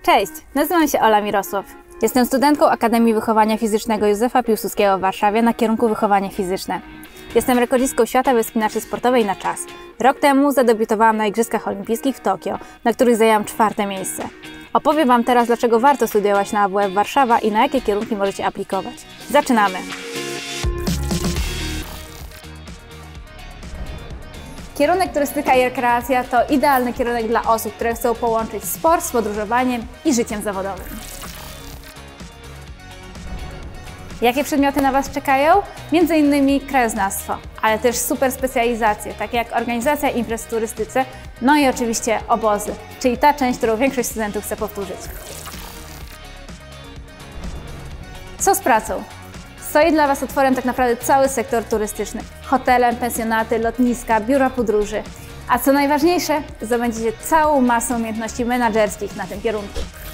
Cześć, nazywam się Ola Mirosław. Jestem studentką Akademii Wychowania Fizycznego Józefa Piłsudskiego w Warszawie na kierunku Wychowanie Fizyczne. Jestem rekordzistką świata we wspinaczy sportowej na czas. Rok temu zadebiutowałam na Igrzyskach Olimpijskich w Tokio, na których zajęłam 4. miejsce. Opowiem Wam teraz, dlaczego warto studiować na AWF Warszawa i na jakie kierunki możecie aplikować. Zaczynamy! Kierunek turystyka i rekreacja to idealny kierunek dla osób, które chcą połączyć sport z podróżowaniem i życiem zawodowym. Jakie przedmioty na Was czekają? Między innymi krajoznawstwo, ale też super specjalizacje, takie jak organizacja imprez w turystyce, no i oczywiście obozy, czyli ta część, którą większość studentów chce powtórzyć. Co z pracą? Stoi dla Was otworem tak naprawdę cały sektor turystyczny. Hotele, pensjonaty, lotniska, biura podróży. A co najważniejsze, zdobędziecie całą masę umiejętności menedżerskich na tym kierunku.